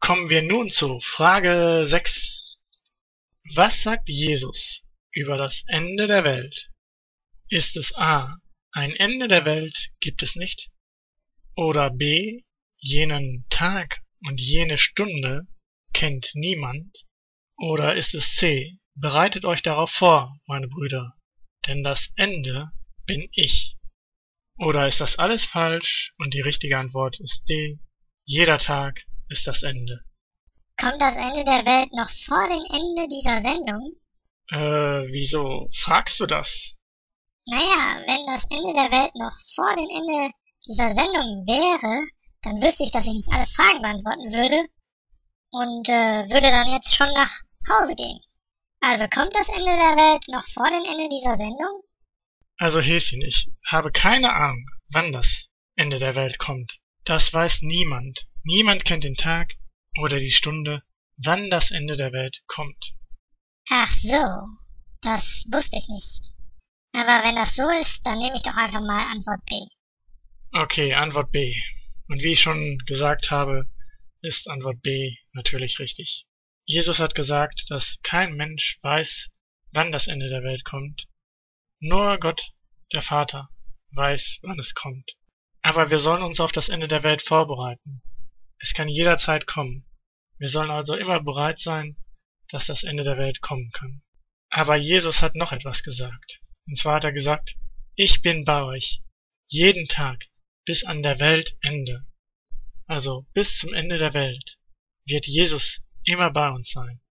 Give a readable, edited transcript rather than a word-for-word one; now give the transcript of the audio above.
Kommen wir nun zu Frage 6. Was sagt Jesus über das Ende der Welt? Ist es A. Ein Ende der Welt gibt es nicht? Oder B. Jenen Tag und jene Stunde kennt niemand? Oder ist es C. Bereitet euch darauf vor, meine Brüder, denn das Ende bin ich? Oder ist das alles falsch und die richtige Antwort ist D. Jeder Tag ist das Ende. Kommt das Ende der Welt noch vor dem Ende dieser Sendung? Wieso fragst du das? Naja, wenn das Ende der Welt noch vor dem Ende dieser Sendung wäre, dann wüsste ich, dass ich nicht alle Fragen beantworten würde und würde dann jetzt schon nach Hause gehen. Also kommt das Ende der Welt noch vor dem Ende dieser Sendung? Also Häschen, ich habe keine Ahnung, wann das Ende der Welt kommt. Das weiß niemand. Niemand kennt den Tag oder die Stunde, wann das Ende der Welt kommt. Ach so, das wusste ich nicht. Aber wenn das so ist, dann nehme ich doch einfach mal Antwort B. Okay, Antwort B. Und wie ich schon gesagt habe, ist Antwort B natürlich richtig. Jesus hat gesagt, dass kein Mensch weiß, wann das Ende der Welt kommt. Nur Gott, der Vater, weiß, wann es kommt. Aber wir sollen uns auf das Ende der Welt vorbereiten. Es kann jederzeit kommen. Wir sollen also immer bereit sein, dass das Ende der Welt kommen kann. Aber Jesus hat noch etwas gesagt. Und zwar hat er gesagt, ich bin bei euch, jeden Tag, bis an der Weltende. Also bis zum Ende der Welt wird Jesus immer bei uns sein.